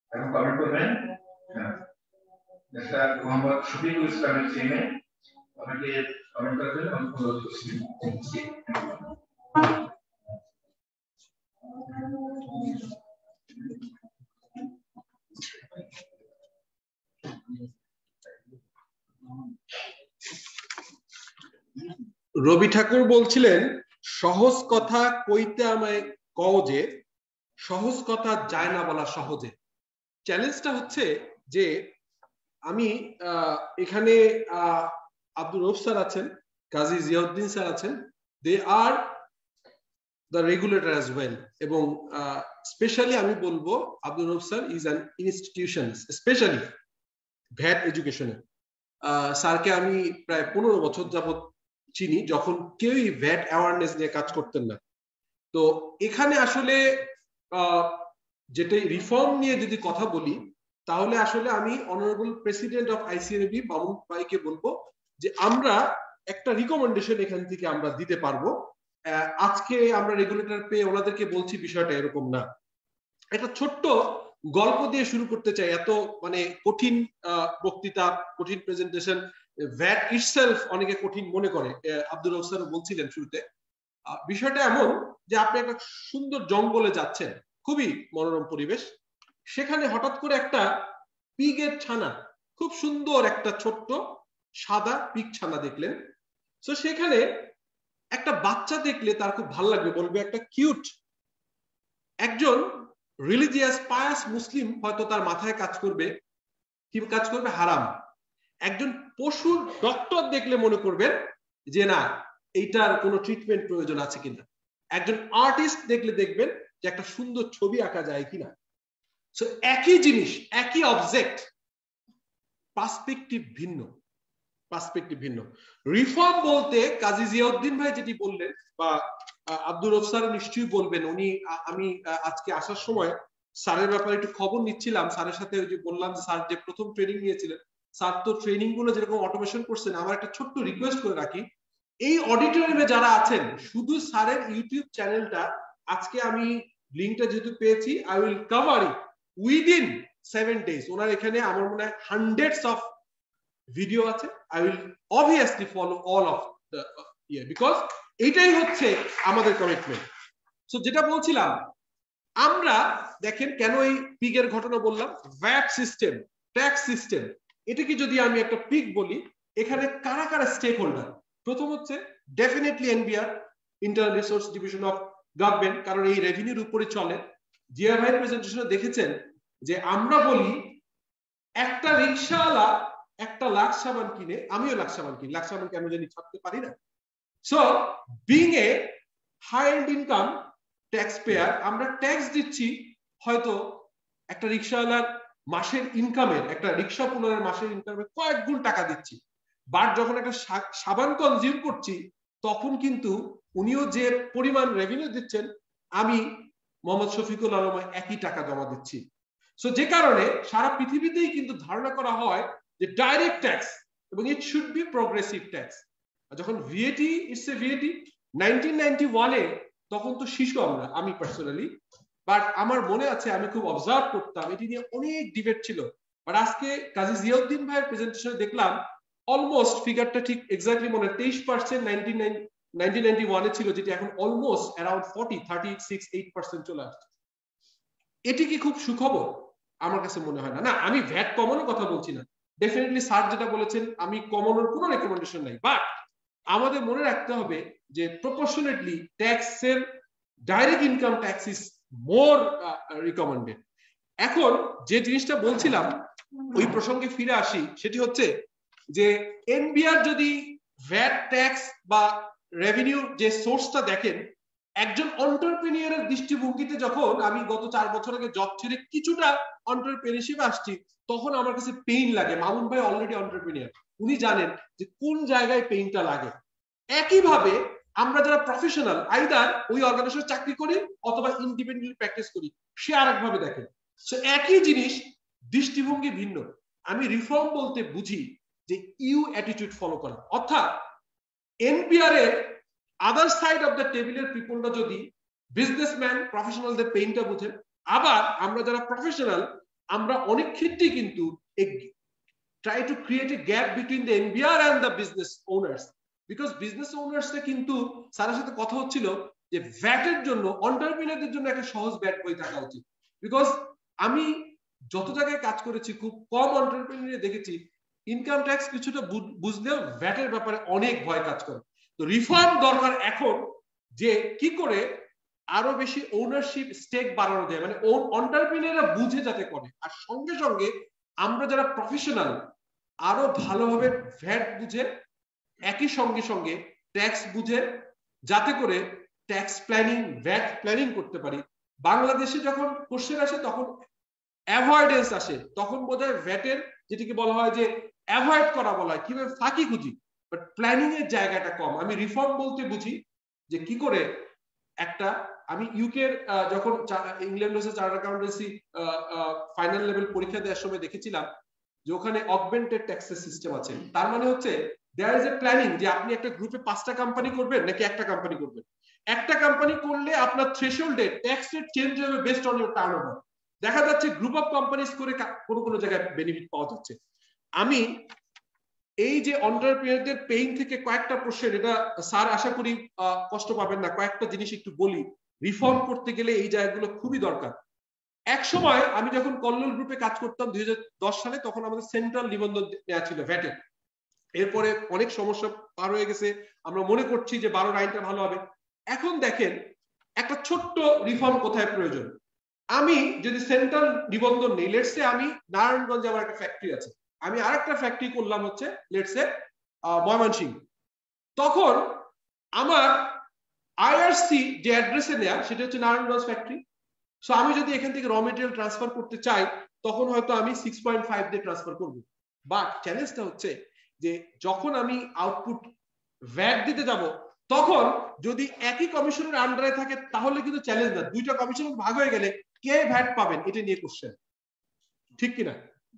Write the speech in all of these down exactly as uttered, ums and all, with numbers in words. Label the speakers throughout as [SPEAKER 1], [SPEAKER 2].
[SPEAKER 1] এখন কমেন্ট করবেন মিস্টার মোহাম্মদ শফিকুল ইসলামের টিমে আমাকে কমেন্ট করার জন্য অনুরোধ করছি।
[SPEAKER 2] রবি ঠাকুর বলছিলেন সহজ কথা কইতে আমায় কও যে সহজ কথা যায় না বলা সহজে। চ্যালেঞ্জটা হচ্ছে যে আমি এখানে আব্দুর রউফ স্যার আছেন, কাজী জিয়াউদ্দিন স্যার আছেন, they are the regulator as well, এবং স্পেশালি আমি বলবো Abdur Rouf sir is an institution, specially VAT এডুকেশনে। স্যারকে আমি প্রায় পনেরো বছর যাবত চিনি, যখন কেউই ভ্যাট অ্যাওয়ারনেস নিয়ে কাজ করতেন না। তো এখানে আসলে যেটা রিফর্ম নিয়ে যদি কথা বলি, তাহলে আসলে আমি honourable president of ICMAB Mamun ভাইকে বলবো যে আমরা একটা রিকমেন্ডেশন এখান থেকে আমরা দিতে পারবো। আজকে আমরা রেগুলেটর পেয়ে ওনাদেরকে বলছি বিষয়টা এরকম না। একটা ছোট্ট গল্প দিয়ে শুরু করতে চাই। এত মানে কঠিন বক্তৃতা, কঠিন প্রেজেন্টেশন, ভ্যাট ইটসেলফ অনেকে কঠিন মনে করে। আব্দুর রউফ স্যার বলছিলেন শুরুতে, বিষয়টা এমন যে আপনি একটা সুন্দর জঙ্গলে যাচ্ছেন, খুবই মনোরম পরিবেশ, সেখানে হঠাৎ করে একটা পিগের ছানা, খুব সুন্দর একটা ছোট্ট সাদা পিগ ছানা দেখলেন। তো সেখানে একটা বাচ্চা দেখলে তার খুব ভালো লাগবে, বলবে একটা কিউট। একজন রিলিজিয়াস পায়াস মুসলিম হয়তো তার মাথায় কাজ করবে কি কাজ করবে হারাম। একজন পশুর ডক্টর দেখলে মনে করবেন যে না, এইটার কোনো ট্রিটমেন্ট প্রয়োজন আছে কিনা। একজন আর্টিস্ট দেখলে দেখবেন যে একটা সুন্দর ছবি আঁকা যায় কিনা। সো একই জিনিস, একই অবজেক্ট, পার্সপেক্টিভ ভিন্ন, পার্সপেক্টিভ ভিন্ন। রিফর্ম বলতে কাজী জিয়াউদ্দিন ভাই যেটি বললেন, বা আব্দুর রউফ স্যার নিশ্চয়ই বলবেন। উনি, আমি আজকে আসার সময় স্যারের ব্যাপারে একটু খবর নিচ্ছিলাম, স্যারের সাথে ওই যে বললাম যে স্যার যে প্রথম ট্রেনিং নিয়েছিলেন, স্যার তো ট্রেনিং গুলো যেরকম অটোমেশন করছেন, আমার একটা ছোট্ট রিকোয়েস্ট করে রাখি, এই অডিটোরিয়ামে যারা আছেন শুধু স্যারের ইউটিউব চ্যানেলটা, আজকে আমি লিঙ্কটা যেহেতু পেয়েছি, I will cover it within seven days. ওনার এখানে আমার মনে হয় হান্ড্রেডস অফ ভিডিও আছে। I will obviously follow all of the ইয়ে, বিকজ এটাই হচ্ছে আমাদের কমিটমেন্ট। সো যেটা বলছিলাম, আমরা দেখেন কেন এই পিগের ঘটনা বললাম, ভ্যাট সিস্টেম, ট্যাক্স সিস্টেম, এটাকে যদি আমি একটা পিগ বলি, এখানে কারা কারা স্টেক হোল্ডার? প্রথম হচ্ছে definitely NBR, internal resource division of government, কারণ এই রেভিনিউর উপরে চলে। জিয়া ভাই প্রেজেন্টেশনে দেখেছেন যে আমরা বলি একটা রিক্সাওয়ালা একটা লাখ সাবান কিনে, আমিও লাখ সাবান কিনি, লাখ সাবান কেন জানি ছাড়তে পারি না। So being a high end income tax payer, আমরা ট্যাক্স দিচ্ছি হয়তো একটা রিক্সাওয়ালার মাসের ইনকামের, একটা রিক্সা পুনরের মাসের ইনকামের কয়েক গুণ টাকা দিচ্ছি। বাট যখন একটা সাবান কনজিউম করছি, তখন কিন্তু উনিও যে পরিমাণ রেভিনিউ দিচ্ছেন, আমি মোহাম্মদ শফিকুল আলম একই টাকা জমা দিচ্ছি। সো যে কারণে সারা পৃথিবীতেই কিন্তু ধারণা করা হয় যে ডাইরেক্ট ট্যাক্স, এবং it should be progressive tax. যখন VAT, it's a VAT nineteen ninety ওয়ানে, তখন তো শিশু আমরা, আমি পার্সোনালি, বাট আমার মনে আছে আমি খুব অবজার্ভ করতাম, এটি নিয়ে অনেক ডিবেট ছিল। বাট আজকে কাজী জিয়াউদ্দিন ভাইয়ের প্রেজেন্টেশনে দেখলাম অলমোস্ট, ফিগারটা ঠিক এক্স্যাক্টলি মনে, তেইশ পার্সেন্ট নাইনটিন নাইনটি ওয়ানে ছিল, যেটি এখন almost around forty, thirty six eight percent চলে আসছে। এটি কি খুব সুখবর? আমার কাছে মনে হয় না। না, আমি ভ্যাট কমানোর কথা বলছি না, ডেফিনেটলি স্যার যেটা বলেছেন, আমি কমানোর কোনো রেকমেন্ডেশন নাই। বাট আমাদের মনে রাখতে হবে যে প্রপোর্শনেটলি ট্যাক্সের direct income tax is more recommended. এখন যে জিনিসটা বলছিলাম, ওই প্রসঙ্গে ফিরে আসি, সেটি হচ্ছে যে এনবিআর যদি ভ্যাট ট্যাক্স বা রেভিনিউ যে সোর্সটা দেখেন, একজন এন্টারপ্রেনিউরের দৃষ্টিভঙ্গিতে, যখন আমি গত চার বছর আগে জব ছেড়ে কিছুটা এন্টারপ্রেনিউরশিপে আসছি, তখন আমার কাছে পেইন লাগে। মামুন ভাই অলরেডি এন্টারপ্রেনিউর, উনি জানেন যে কোন জায়গায় পেইনটা লাগে। একইভাবে আমরা যারা প্রফেশনাল, আইদার ওই অর্গানাইজেশনে চাকরি করি অথবা ইন্ডিপেন্ডেন্টলি প্র্যাকটিস করি, সে আরেকভাবে দেখে। সো একই জিনিস, দৃষ্টিভঙ্গি ভিন্ন। আমি রিফর্ম বলতে বুঝি যে ইউ অ্যাটিটিউড ফলো করা, অর্থাৎ এনপিআর এর আদার সাইড অফ দ্য টেবিলের পিপলরা যদি বিজনেসম্যান, প্রফেশনালদের পেইনটা বুঝেন, আবার আমরা যারা প্রফেশনাল, আমরা অনেক ক্ষেত্রেই কিন্তু try to create a gap between the N B R and the business owners, because business owners রা কিন্তু স্যারের সাথে কথা হচ্ছিল যে ভ্যাট এর জন্য এন্টারপ্রেনারদের জন্য একটা সহজ ভ্যাট বই থাকা উচিত, বিকজ আমি যত জায়গায় কাজ করেছি খুব কম এন্টারপ্রেনার দেখেছি ইনকাম ট্যাক্স কিছুটা বুঝলেও ভ্যাট এর ব্যাপারে অনেক ভয় কাজ করে। তো রিফর্ম দরকার এখন যে কি করে আরো বেশি ওনারশিপ স্টেক বাড়ানো যায়, মানে এন্টারপ্রেনাররা বুঝে যাতে করে, আর সঙ্গে সঙ্গে আমরা যারা প্রফেশনাল আরো ভালোভাবে ভ্যাট বুঝে একই সঙ্গে সঙ্গে ট্যাক্স বুঝে যাতে করে ট্যাক্স প্ল্যানিং ভ্যাট প্ল্যানিং করতে পারি। বাংলাদেশে যখন কোশ্চেন আসে তখন অ্যাভয়েডেন্স আসে, তখন বোধহয় ভ্যাটের যেটিকে বলা হয় যে অ্যাভয়েড করা বলা হয়, কিভাবে ফাঁকি খুঁজি, বাট প্ল্যানিং এর জায়গাটা কম। আমি রিফর্ম বলতে বুঝি যে কি করে একটা, আমি ইউকের যখন England chartered accountancy final level পরীক্ষা দেওয়ার সময় দেখেছিলাম যে ওখানে অগমেন্টেড ট্যাক্সের সিস্টেম আছে। তার মানে হচ্ছে দেয়ার ইজ এ প্ল্যানিং যে আপনি একটা গ্রুপে পাঁচটা কোম্পানি করবেন নাকি একটা কোম্পানি করবেন। একটা কোম্পানি করলে আপনার থ্রেশহোল্ডে ট্যাক্স রেট চেঞ্জ হবে বেসড অন ইওর টার্নওভার। দেখা যাচ্ছে গ্রুপ অফ কোম্পানিজ করে কোনো কোনো জায়গায় বেনিফিট পাওয়া যাচ্ছে। আমি এই যে এন্টারপ্রেনারদের পেইন থেকে কয়েকটা প্রশ্ন, এটা স্যার আশা করি কষ্ট পাবেন না, কয়েকটা জিনিস একটু বলি। রিফর্ম করতে গেলে এই জায়গাগুলো খুবই দরকার। এক সময় আমি যখন কল্লোল গ্রুপে কাজ করতাম দুই হাজার দশ সালে, তখন আমাদের সেন্ট্রাল নিবন্ধন নেওয়া ছিল ভ্যাটের। এরপরে অনেক সমস্যা পার হয়ে গেছে, আমরা মনে করছি যে বারো আইনটা ভালো হবে। এখন দেখেন একটা ছোট্ট রিফর্ম কোথায় প্রয়োজন। আমি যদি সেন্ট্রাল নিবন্ধন নেই, লেটসে আমি নারায়ণগঞ্জে আমার একটা ফ্যাক্টরি আছে, আমি আরেকটা ফ্যাক্টরি করলাম হচ্ছে লেটসে ময়মনসিংহ, তখন আমার আইআরসি যে অ্যাড্রেসে নেয়া সেটা হচ্ছে নারায়ণগঞ্জ ফ্যাক্টরি। সো আমি যদি এখান থেকে র মেটেরিয়াল ট্রান্সফার করতে চাই তখন হয়তো আমি সিক্স পয়েন্ট ফাইভ দিয়ে ট্রান্সফার করবো। বাট চ্যালেঞ্জটা হচ্ছে যে যখন আমি আউটপুট ভ্যাট দিতে যাব তখন যদি একই কমিশনের আন্ডারে থাকে তাহলে কিন্তু চ্যালেঞ্জ না, দুইটা কমিশন ভাগ হয়ে গেলে কে ভ্যাট পাবেন এটা নিয়ে কোশ্চেন, ঠিক কিনা?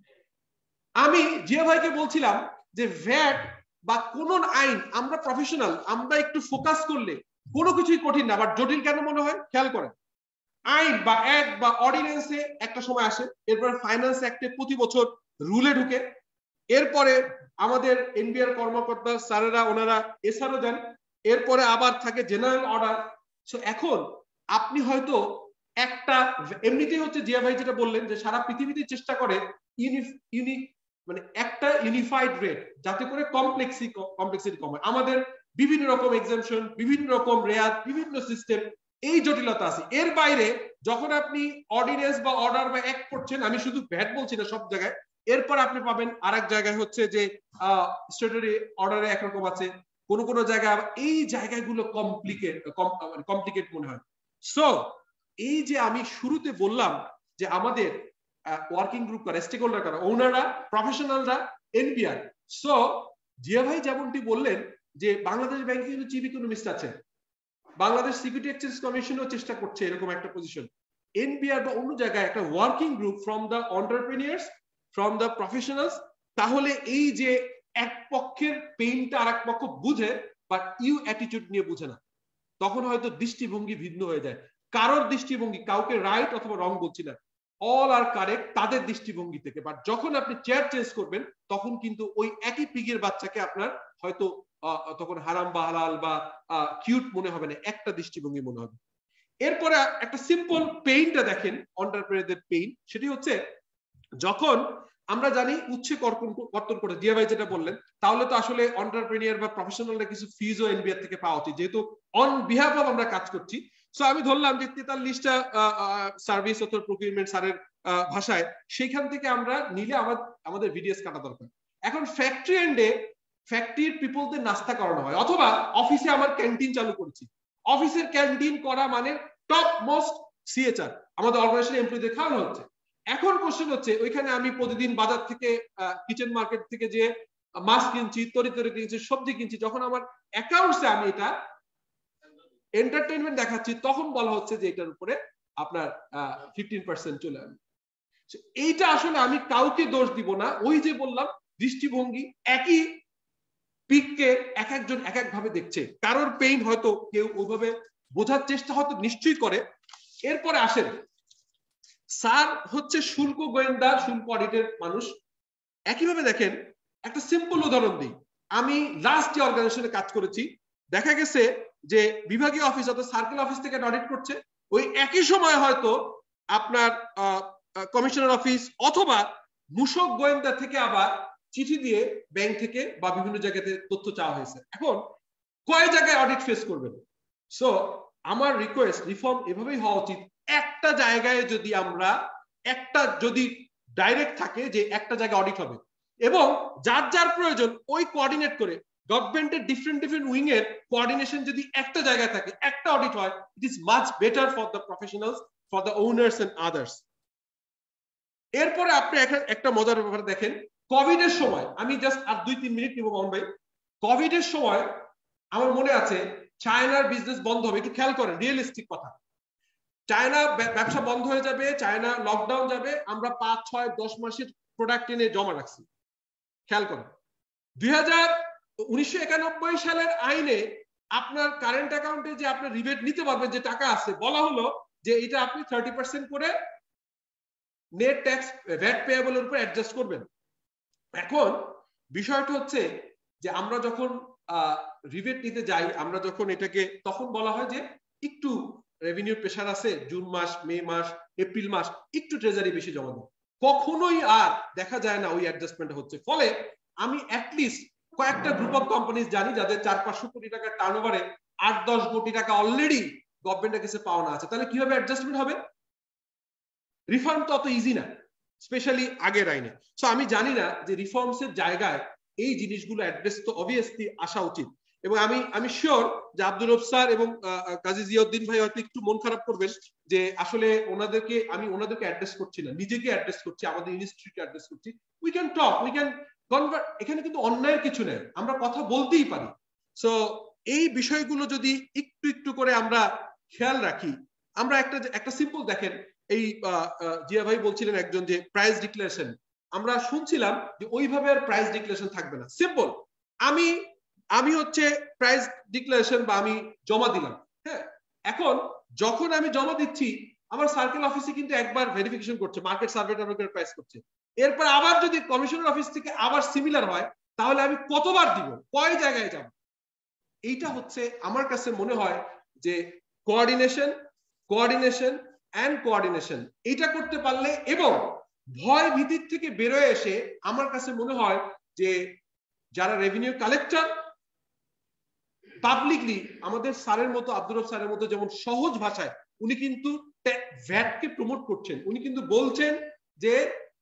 [SPEAKER 2] আমি জিয়া ভাইকে বলছিলাম যে ভ্যাট বা কোন আইন আমরা প্রফেশনাল, আমরা একটু ফোকাস করলে কোনো কিছুই কঠিন না, বাট জটিল কেন মনে হয় খেয়াল করেন। আইন বা অ্যাক্ট বা অর্ডিন্যান্সে একটা সময় আসে, এরপরে ফাইন্যান্স অ্যাক্টে প্রতি বছর রুলে ঢুকে, এরপরে আমাদের এনবিআর কর্মকর্তা স্যারেরা ওনারা এসআরও দেন, এরপরে আবার থাকে জেনারেল অর্ডার। সো এখন আপনি হয়তো একটা এমনিতেই হচ্ছে জিয়া ভাই যেটা বললেন যে সারা পৃথিবীতে চেষ্টা করে ইউনি মানে একটা ইউনিফাইড রেট যাতে করে কমপ্লেক্সি কমপ্লেক্সিটি কম হয়। আমাদের বিভিন্ন রকম এক্সাম্পশন, বিভিন্ন রকম রেয়াত, বিভিন্ন সিস্টেম, এই জটিলতা আছে। এর বাইরে যখন আপনি অর্ডিন্যান্স বা অর্ডার বা অ্যাক্ট করছেন, আমি শুধু ভ্যাট বলছি না সব জায়গায়, এরপর আপনি পাবেন আরেক জায়গায় হচ্ছে যে স্ট্যাটুটরি অর্ডারে একরকম আছে, কোন কোন জায়গায় এই জায়গাগুলো কমপ্লিকেট মানে কমপ্লিকেট মনে হয়। সো এই যে আমি শুরুতে বললাম যে আমাদের ওয়ার্কিং গ্রুপ কারা, স্টেক হোল্ডার কারা, ওনাররা, প্রফেশনালরা, এনবিআর। সো জিয়া ভাই যেমনটি বললেন যে বাংলাদেশ ব্যাংকে কিন্তু চিফ ইকোনমিস্ট আছে, বাংলাদেশ সিকিউরিটি এক্সচেঞ্জ কমিশনও চেষ্টা করছে এরকম একটা পজিশন, এনবিআর বা অন্য জায়গায় একটা working group from the entrepreneurs, from the professionals, তাহলে এই যে এক পক্ষের পেইনটা আর এক পক্ষ বুঝে বাট ইউ অ্যাটিটিউড নিয়ে বুঝে না, তখন হয়তো দৃষ্টিভঙ্গি ভিন্ন হয়ে যায়। কারোর দৃষ্টিভঙ্গি, কাউকে রাইট অথবা রং বলছি না, অল আর কারেক্ট তাদের দৃষ্টিভঙ্গি থেকে, বাট যখন আপনি চেয়ার চেঞ্জ করবেন তখন কিন্তু ওই একই পিগের বাচ্চাকে আপনার হয়তো তখন হারাম বা হালাল বা কিউট মনে হবে না, একটা দৃষ্টিভঙ্গি মনে হবে। এরপরে একটা সিম্পল পেইনটা দেখেন এন্টারপ্রেনারদের পেইন, সেটি হচ্ছে যখন আমরা জানি উচ্ছে কর্তন করে জিয়া ভাই যেটা বললেন, তাহলে তো আসলে এন্টারপ্রেনিয়ার বা প্রফেশনালরা কিছু ফিজও এনবিআর থেকে পাওয়া উচিত, যেহেতু অন বিহাফ অফ আমরা কাজ করছি। সো আমি ধরলাম যে তেতাল্লিশটা সার্ভিস অথবা প্রকিউরমেন্ট স্যারের ভাষায়, সেইখান থেকে আমরা নিলে আমাদের ভিডিএস কাটা দরকার। এখন ফ্যাক্টরি এন্ডে ফ্যাক্টরির পিপলদের নাস্তা করানো হয়, অথবা অফিসে আমার ক্যান্টিন চালু করছি, অফিসের ক্যান্টিন করা মানে টপ মোস্ট সিএচআর, আমাদের অর্গানাইজেশন এমপ্লয়ীদের খাওয়ানো হচ্ছে। এখন কোশ্চেন হচ্ছে ওইখানে আমি প্রতিদিন বাজার থেকে কিচেন মার্কেট থেকে যে মাছ কিনছি, তরি তরি কিনছি, সবজি কিনছি, যখন আমার অ্যাকাউন্টসে আমি এটা এন্টারটেইনমেন্ট দেখাচ্ছি তখন বলা হচ্ছে যে এটার উপরে আপনার ফিফটিন পার্সেন্ট চলে আসবে। এইটা আসলে আমি কাউকে দোষ দিব না, ওই যে বললাম দৃষ্টিভঙ্গি, একই পিককে এক একজন এক এক ভাবে দেখছে, কারোর পেইন হয়তো কেউ ওইভাবে বোঝার চেষ্টা হয়তো নিশ্চয়ই করে। এরপরে আসেন স্যার হচ্ছে শুল্ক গোয়েন্দা, শুল্ক অডিটের মানুষ। একইভাবে দেখেন, একটা সিম্পল উদাহরণ দিই। আমি লাস্ট যে অর্গানাইজেশনে কাজ করেছি, দেখা গেছে যে বিভাগীয় অফিস অথবা সার্কেল অফিস থেকে অডিট করছে, ওই একই সময় হয়তো আপনার কমিশনার অফিস অথবা মূসক গোয়েন্দা থেকে আবার চিঠি দিয়ে ব্যাংক থেকে বা বিভিন্ন জায়গাতে তথ্য চাওয়া হয়েছে। এখন কয় জায়গায় অডিট ফেস করবেন? সো আমার রিকোয়েস্ট, রিফর্ম এভাবেই হওয়া উচিত। একটা জায়গায় যদি আমরা একটা যদি ডাইরেক্ট থাকে যে একটা জায়গায় অডিট হবে, এবং যার যার প্রয়োজন ওই কোঅর্ডিনেট করে গভর্নমেন্টের ডিফারেন্ট ডিফারেন্ট উইং এর কোঅর্ডিনেশন যদি একটা জায়গায় থাকে, একটা অডিট হয়, it is much better for the professionals, for the owners and others. এরপরে আপনি একটা মজার ব্যাপার দেখেন, কোভিড এর সময়, আমি জাস্ট আর দুই তিন মিনিট নিব মামুন ভাই। কোভিড এর সময় আমার মনে আছে চায়নার বিজনেস বন্ধ হবে, একটু খেয়াল করেন, রিয়েলিস্টিক কথা। চায়না ব্যবসা বন্ধ হয়ে যাবে, চায়না লকডাউন যাবে, আমরা পাঁচ ছয় দশ মাসের প্রোডাক্ট এনে জমা রাখছি। খেয়াল করেন, দুই হাজার উনিশশো একানব্বই সালের আইনে আপনার কারেন্ট অ্যাকাউন্টে যে আপনি রিবেট নিতে পারবেন, যে টাকা আছে, বলা হলো যে এটা আপনি থার্টি পার্সেন্ট করে নেট ট্যাক্স ভ্যাট পেয়েবলের উপর অ্যাডজাস্ট করবেন। এখন বিষয়টা হচ্ছে যে আমরা যখন রিবেট নিতে যাই, আমরা যখন এটাকে, তখন বলা হয় যে একটু রেভিনিউ প্রেশার আছে, জুন মাস, মে মাস, এপ্রিল মাস একটু ট্রেজারি বেশি জমা দেয়। কখনোই আর দেখা যায় না ওই অ্যাডজাস্টমেন্ট হচ্ছে। ফলে আমি অ্যাটলিস্ট কয়েকটা গ্রুপ অফ কোম্পানিজ জানি যাদের চার পাঁচশো কোটি টাকার টার্নওভারে আট দশ কোটি টাকা অলরেডি গভর্নমেন্টের কাছে পাওনা আছে। তাহলে কিভাবে অ্যাডজাস্টমেন্ট হবে? রিফর্ম তো অত ইজি না, স্পেশালি আগের আইনে। সো আমি জানি না যে রিফর্মস এর জায়গায় এই জিনিসগুলো অ্যাড্রেস তো অবভিয়াসলি আসা উচিত। এবং আমি আমি শিওর যে আব্দুর রব স্যার এবং কাজী জিয়াউদ্দিন ভাই হয়তো একটু মন খারাপ করবেন যে আসলে ওনাদেরকে আমি ওনাদেরকে অ্যাড্রেস করছি না, নিজেকে অ্যাড্রেস করছি, আমাদের ইনস্টিটিউটকে অ্যাড্রেস করছি। We can talk, we can convert. এখানে কিন্তু অন্যায়ের কিছু নেই, আমরা কথা বলতেই পারি। সো এই বিষয়গুলো যদি একটু একটু করে আমরা খেয়াল রাখি, আমরা একটা একটা সিম্পল দেখেন, এই জিয়া ভাই বলছিলেন একজন যে প্রাইস ডিক্লারেশন, আমরা শুনছিলাম যে ওইভাবে আর প্রাইস ডিক্লারেশন থাকবে না। সিম্পল, আমি আমি হচ্ছে প্রাইস ডিক্লারেশন বা আমি জমা দিলাম, হ্যাঁ, এখন যখন আমি জমা দিচ্ছি আমার সার্কেল অফিসে কিন্তু একবার ভেরিফিকেশন করছে, মার্কেট সার্ভে টার্ভে প্রাইস করছে। এরপর আবার যদি কমিশনার অফিস থেকে আবার সিমিলার হয়, তাহলে আমি কতবার দিব, কয় জায়গায় যাব? এইটা হচ্ছে আমার কাছে মনে হয় যে কোঅর্ডিনেশন, কোঅর্ডিনেশন এন্ড কোঅর্ডিনেশন এটা করতে পারলে, এবং ভয় ভীতির থেকে বেরোয় এসে আমার কাছে মনে হয় যে যারা রেভিনিউ কালেক্টর পাবলিকলি, আমাদের স্যারের মতো, আব্দুর রব স্যারের মতো, যেমন সহজ ভাষায় উনি কিন্তু ভ্যাট কে প্রমোট করছেন, উনি কিন্তু বলছেন যে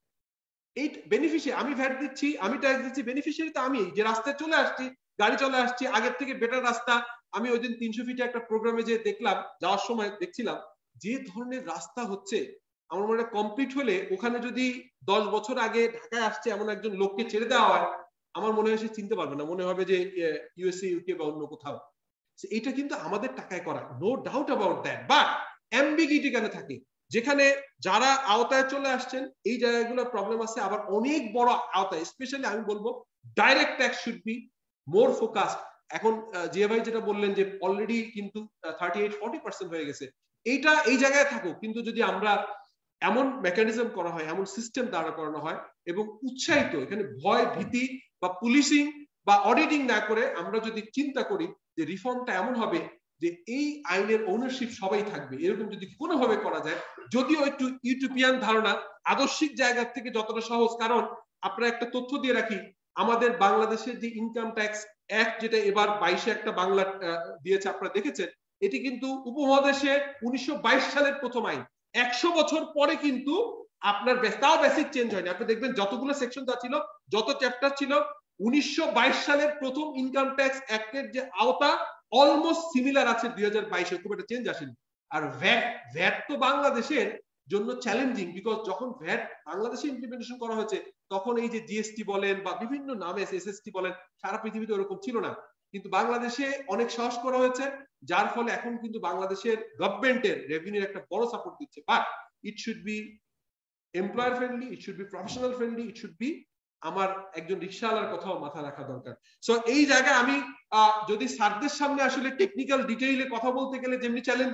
[SPEAKER 2] এই বেনিফিশিয়ারি, আমি ভ্যাট দিচ্ছি, আমি ট্যাক্স দিচ্ছি, বেনিফিশিয়ারি তো আমি, যে রাস্তায় চলে আসছি, গাড়ি চলে আসছি, আগের থেকে বেটার রাস্তা। আমি ওই দিন তিনশো ফিটে একটা প্রোগ্রামে যে দেখলাম, যাওয়ার সময় দেখছিলাম যে ধরনের রাস্তা হচ্ছে, আমার মনে হয় কমপ্লিট হলে ওখানে যদি দশ বছর আগে ঢাকায় আসছে এমন একজন লোককে ছেড়ে দেওয়া হয়, আমার মনে হয় সে চিনতে পারবে না, মনে হবে যে ইউএসএ, ইউকে বা অন্য কোথাও। এটা কিন্তু আমাদের টাকায় করা, no doubt about that. But ambiguity কেন থাকে? যেখানে যারা আওতায় চলে আসছেন এই জায়গাগুলো প্রবলেম আছে, আবার অনেক বড় আওতায়, স্পেশালি আমি বলবো direct tax should be more focused. এখন জিয়া ভাই যেটা বললেন যে অলরেডি কিন্তু থার্টি এইট ফর্টি পার্সেন্ট হয়ে গেছে, এইটা এই জায়গায় থাকুক, কিন্তু যদি আমরা এমন মেকানিজম করা হয়, এমন সিস্টেম দাঁড়া করানো হয় এবং উৎসাহিত, এখানে ভয় ভীতি বা পুলিশিং বা অডিটিং না করে আমরা যদি চিন্তা করি যে রিফর্মটা এমন হবে যে এই আইনের ওনারশিপ সবাই থাকবে, এরকম যদি কোনোভাবে করা যায়, যদিও একটু ইউটোপিয়ান ধারণা, আদর্শিক জায়গা থেকে যতটা সহজ। কারণ আপনারা একটা তথ্য দিয়ে রাখি, আমাদের বাংলাদেশের যে ইনকাম ট্যাক্স অ্যাক্ট, যেটা এবার বাইশে একটা বাংলা দিয়েছে, আপনারা দেখেছেন, এটি কিন্তু উপমহাদেশে উনিশশো বাইশ সালের প্রথম আইন। একশো বছর পরে কিন্তু আপনার তাও বেসিক চেঞ্জ হয়নি। আপনি দেখবেন যতগুলো সেকশন যা ছিল, যত চ্যাপ্টার ছিল, উনিশশো বাইশ সালের প্রথম ইনকাম ট্যাক্স অ্যাক্টের যে আওতা অলমোস্ট সিমিলার আছে দুই হাজার বাইশে, খুব একটা চেঞ্জ আসেনি। আর ভ্যাট ভ্যাট তো বাংলাদেশের জন্য চ্যালেঞ্জিং, বিকজ যখন ভ্যাট বাংলাদেশে ইমপ্লিমেন্টেশন করা হয়েছে তখন এই যে জিএসটি বলেন বা বিভিন্ন নামে এসএসটি বলেন, সারা পৃথিবীতে ওরকম ছিল না, কিন্তু বাংলাদেশে অনেক সহজ করা হয়েছে, যার ফলে এখন কিন্তু বাংলাদেশের গভর্নমেন্টের রেভিনিউর একটা বড় সাপোর্ট দিচ্ছে। But it should be employer friendly, it should be professional friendly, it should be, আমার একজন রিকশাওয়ালার কথাও মাথা রাখা দরকার। সো এই জায়গায় আমি যদি স্যারদের সামনে আসলে টেকনিক্যাল ডিটেইলে কথা বলতে গেলে যেমনি চ্যালেঞ্জিং,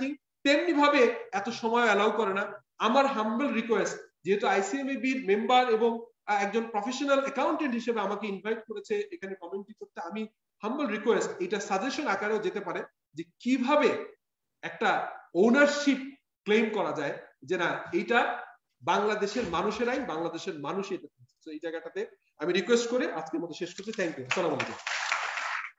[SPEAKER 2] তেমনি ভাবে এত সময় অ্যালাউ করে না। আমার হাম্বল রিকোয়েস্ট, যেহেতু আইসিএমএবি মেম্বার এবং একজন প্রফেশনাল অ্যাকাউন্টেন্ট হিসেবে আমাকে ইনভাইট করেছে এখানে কমেন্ট্রি করতে, আমি হাম্বল রিকোয়েস্ট এটা সাজেশন আকারেও যেতে পারে যে কিভাবে একটা ওনারশিপ ক্লেম করা যায়, যে না এইটা বাংলাদেশের মানুষের আইন, বাংলাদেশের মানুষ এটা। এই জায়গাটাতে আমি রিকোয়েস্ট করে আজকের মতো শেষ করছি। Thank you. আসসালামু আলাইকুম।